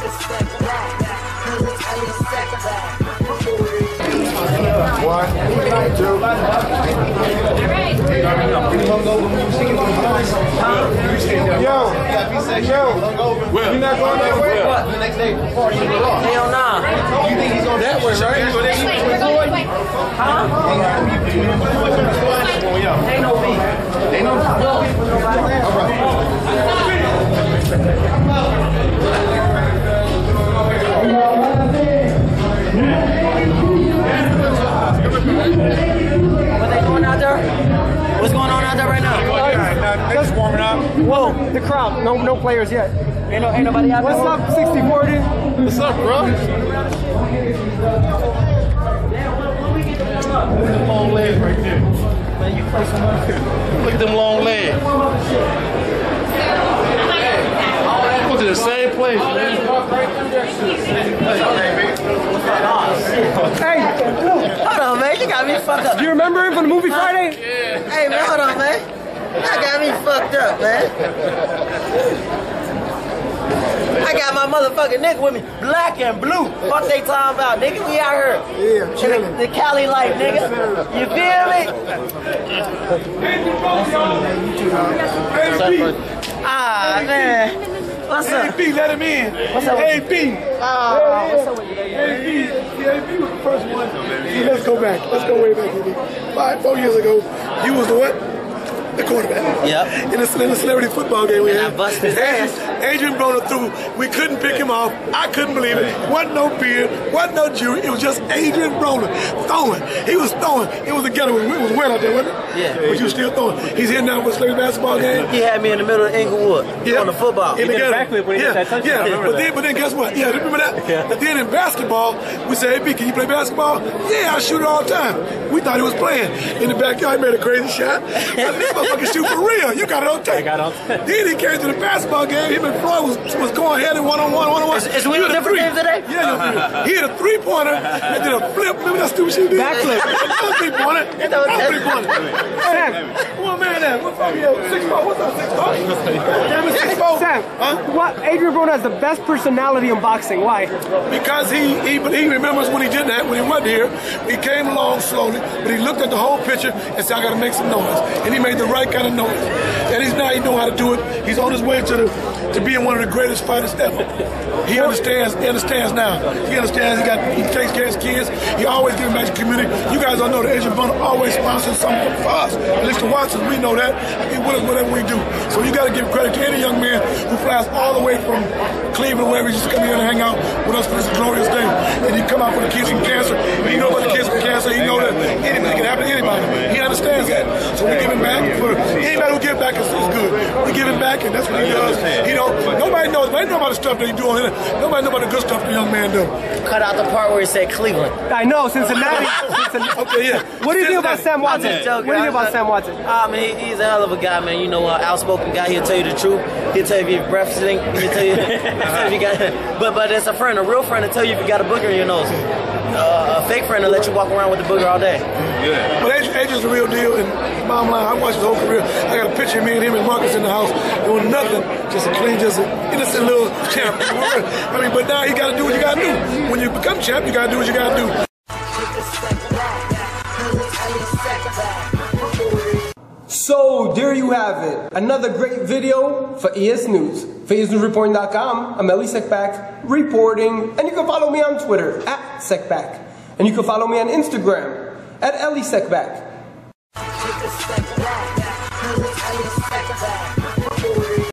One, two. Yo, you're not going that way? The next day, party in the law. Hell nah. You think he's going that way, right? Huh? Ain't no beef. Ain't no What they doing out there? What's going on out there right now? Just warming up. Whoa, the crowd. No players yet. Ain't nobody out there. What's up, 60-40? What's up, bro? long legs right there. Man, you play some more. Look at them long legs. Go to the same place, man. Hey, Hold on, man. You got me fucked up. do you remember him from the movie Friday? Yeah. Hey, man, hold on, man. That got me fucked up, man. I got my motherfucking nigga with me, black and blue. Fuck they talking about, nigga? We out here. Yeah, chilling. The Cali life, nigga. You feel me? Ah, man. What's up? AB, let him in. What's up? AB. What's up with you, baby? AB was the first one. See, let's go back. Let's go way back. AB. 4 years ago, you was the what? The quarterback. Yep. In the celebrity football game we And I had. busted his ass. Adrien Broner threw. We couldn't pick him off. I couldn't believe it. Wasn't no beard. Wasn't no jury. It was just Adrien Broner throwing. He was throwing. It was a ghetto. It was wet out there, wasn't it? Yeah. But you were still throwing. He's here now for a celebrity basketball game. He had me in the middle of Inglewood on the football. In the ghetto. backflip when he hit that touchdown. Yeah, but then guess what? Yeah, remember that? Yeah. But then in basketball, we say, hey, B, can you play basketball? Yeah, I shoot it all the time. We thought he was playing. In the backyard, he made a crazy shot. This motherfucker shoot for real. You got it on tape. I got it on tape. Then he came to the basketball game. Him and Floyd was going ahead in one-on-one. Is we in different games today? Yeah, he hit a three-pointer and did a flip. Remember that stupid shit he did? Backflip. That was three-pointer. That was three-pointer. Sam, Well, man, that. What's up, yo? 6'4". What's up, 6'4"? Damn it, 6'4". Sam, what? Adrien Broner has the best personality in boxing. Why? Because he remembers when he did that, when he wasn't here. He came along slowly, but he looked at the whole picture and said, I got to make some noise. And he made the right kind of noise. And he knows how to do it. He's on his way to being one of the greatest fighters ever. He understands now. He understands he takes care of his kids. He always gives back to the community. You guys all know that Adrien Broner always sponsors something for us. At least the Watsons, we know that. He with us whatever we do. So you got to give credit to any young man who flies all the way from Cleveland, wherever, just come here and hang out with us for this glorious day. And he come out for the kids from cancer. He knows about the kids from cancer. He knows that anything can happen to anybody. He understands that. So we give him back. For anybody who give back is good. We give him back, and that's what he does. Nobody knows. Nobody know about the stuff that he do on here. Nobody know about the good stuff the young man do. Cut out the part where it said Cleveland. I know, Cincinnati. Okay, yeah. What do you think about Sam Watson? I'm just joking. What do you think about Sam Watson? I mean, he's a hell of a guy, man. You know, outspoken guy. He'll tell you the truth. He'll tell you if your breath stink. He'll tell you if you got. But it's a friend, a real friend, to tell you if you got a booger in your nose. A fake friend to let you walk around with the booger all day. Yeah. But Adrien's the real deal, and bottom line, I watched his whole career. I got a picture of me and him and Marcus in the house doing nothing, just a clean, just an innocent little champ. I mean, but now you got to do what you got to do. When you become champ, you got to do what you got to do. So there you have it. Another great video for ES News. For EsNewsReporting.com, I'm Ellie Sekback reporting, and you can follow me on Twitter @Sekback, and you can follow me on Instagram @Ellie Sekback.